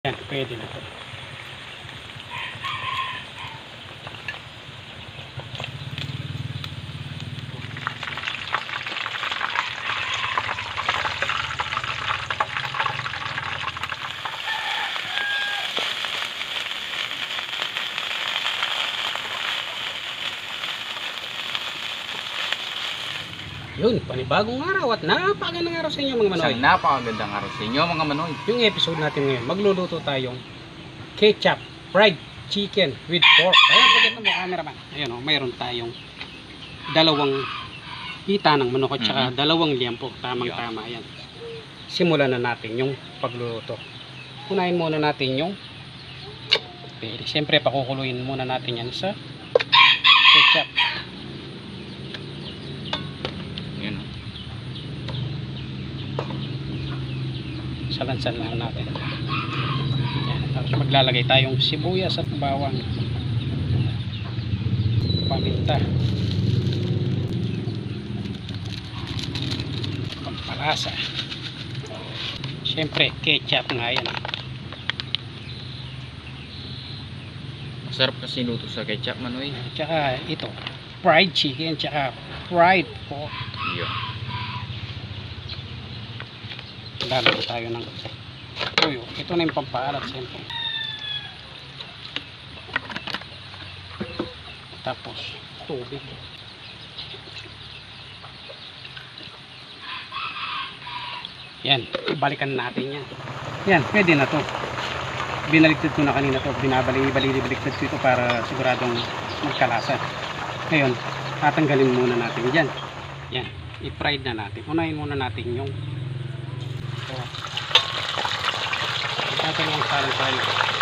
Yan, pwede na to. Yun, panibagong araw at napakagandang araw sa inyo mga manoy. Isang napakagandang araw sa inyo mga manoy. Yung episode natin ngayon, magluluto tayong ketchup fried chicken with pork. Ayan, pagkita mo cameraman. Ayan o, mayroon tayong dalawang hita ng manok at saka dalawang liempo. Tamang-tama yan. Simulan na natin yung pagluluto. Unahin muna natin yung pwede. Siyempre, pakukuluin muna natin yan sa ketchup. Yun. Salansan lang natin. Yan. Tapos maglalagay tayong sibuyas at bawang, paminta, pampalasa, syempre ketchup nga yan. Masarap kasi luto sa ketchup manoy. Tsaka ito fried chicken tsaka fried pork. Yun. Lalagay tayo ng tuyo. Ito na yung pampaalat siyempre. Tapos tubig. Yan, balikan natin yan. Yan, pwede na to. Binaliktad ko na kanina to. Binabalik-baliktad ko ito para siguradong magkalasa. Ngayon, tatanggalin muna natin dyan. Yan, i-fried na natin. Unahin muna natin yung tatanggalin ang salang tayo.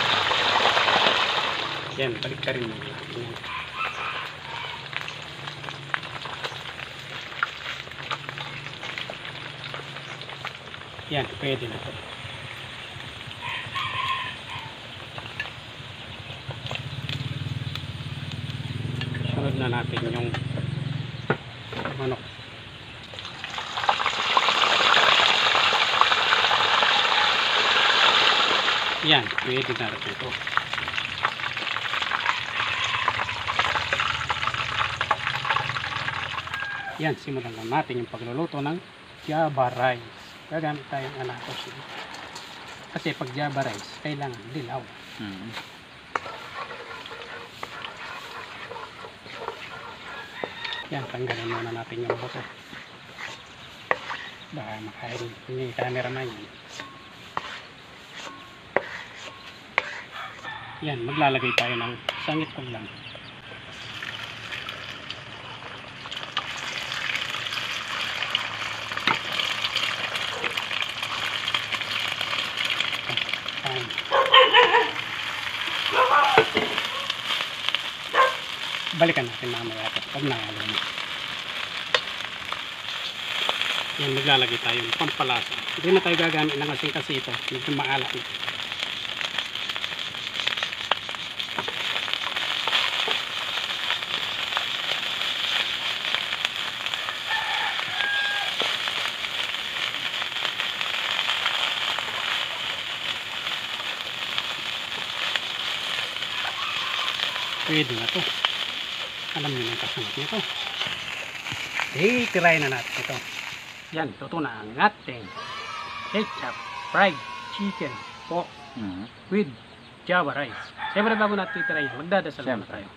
Yan, balik ka rin muna natin yan. Yan, pwede na to. Sunod na natin yung manok. Yan, pwede na rin ito. Yan, simulan lang natin yung pagluluto ng Java rice. Gagamit tayong anatos. Kasi pag Java rice, kailangan dilaw. Yan, tanggalin muna natin yung buto. Baka makain yung cameraman yan. Yan, maglalagay tayo ng sangit ko lang. Balikan natin mamaya pag nahalo na. Yan, maglalagay tayo ng pampalasa. Hindi na tayo gagamit ng asin kasi ito medyo maalat na. Pwede na to. Alam niyo na yung kasunod nito. Try na natin ito. Yan, luto na ang ating ketchup fried chicken pork with Java rice. Siyempre bago natin titry yan, magdadasal na tayo.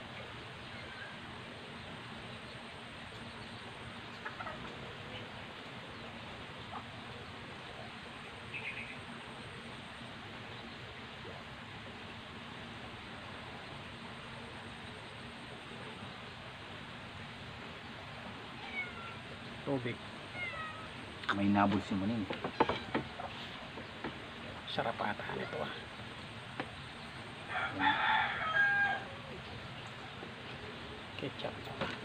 Tubig. May nabol si Muning. Sarap ata nito ah. Ketchup.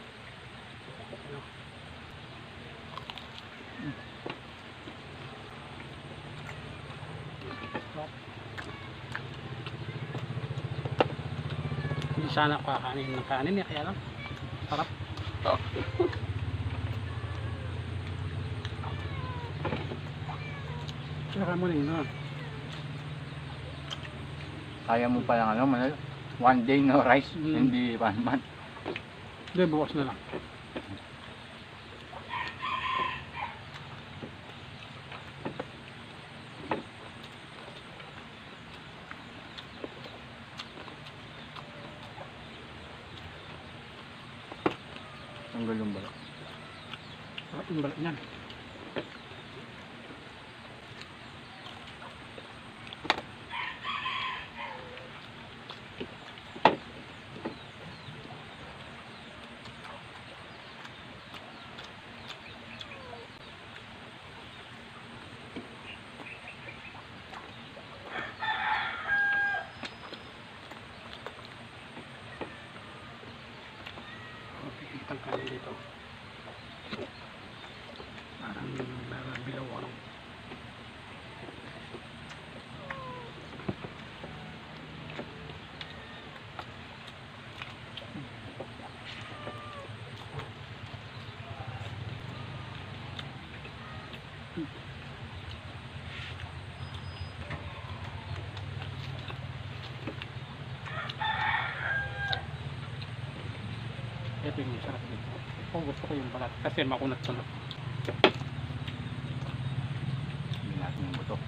Hindi sana kakanin ng kanin eh, kaya lang sarap. Saka mo rin, no? Kaya mo pa lang ano, one day no rice, Mm. hindi 1 month. Hindi, bukas na lang. Ang gulong ba? Sarap yung balat niyan. Kitang kanin dito. Parang bilaw ano. Ito yung sarap dito. Oh, gusto ko yung balat kasi makunat-kunat. Hindi natin yung buto.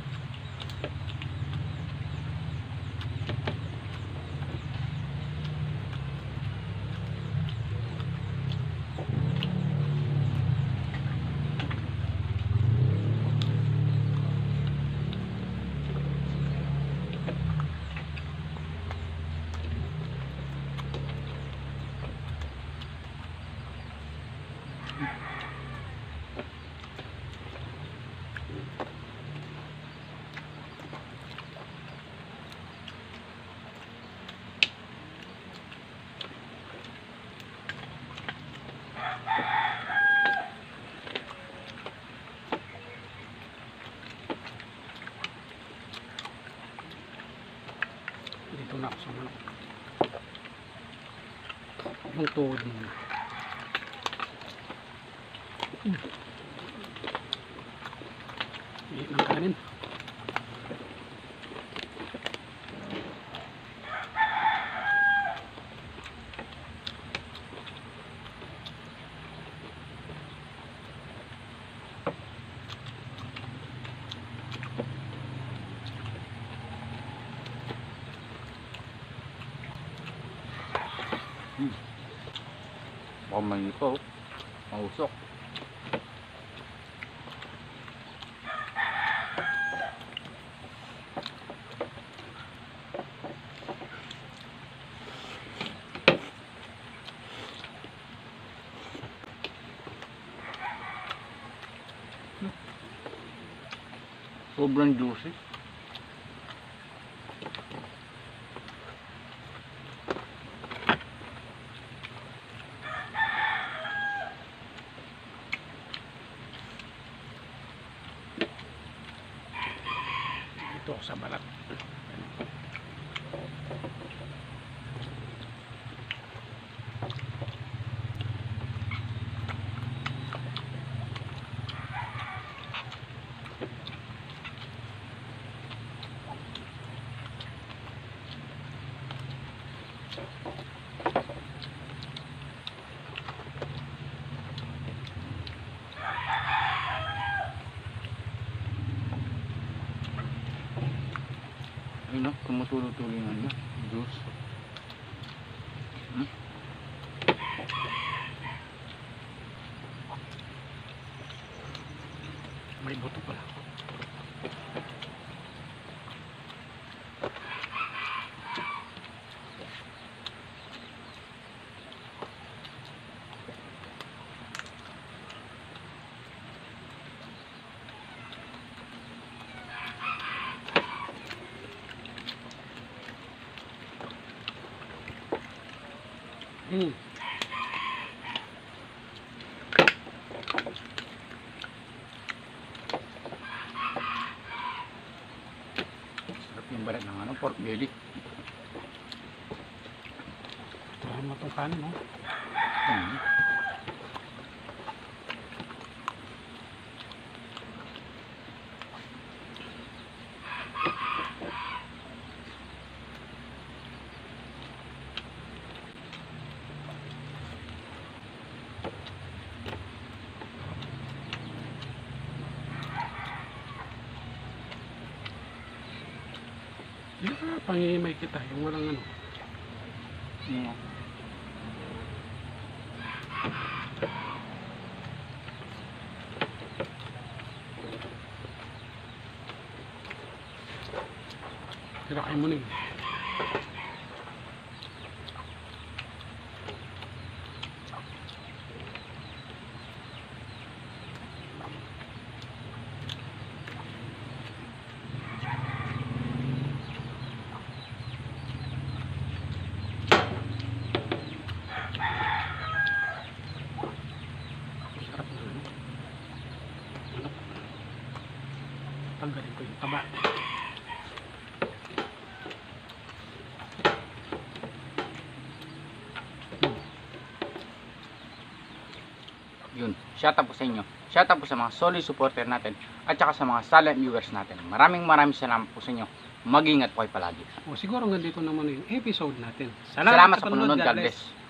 Dito na ako sa manok. Yung tuhod mo. Iit ng kanin. Baka may ito, mausok. Sobrang juicy. Dito sa balat. Ayun na, tumutulo-tuloy na niya. Juice. May buto pala. Sarap yung balat ng ano, pork belly. Tuhan mo itong kanin, no? Mm. Pangihimay kita, yung walang ano. Yeah. Tirakin mo na yun. Sarap na ano. Manok. Tanggalin ko yung taba. Yun. Shout out po sa inyo. Shout out po sa mga solid supporter natin at saka sa mga silent viewers natin. Maraming salamat po sa inyo. Mag-ingat po kayo palagi. O siguro hanggang dito naman yung episode natin. Salamat sa panonood. God bless.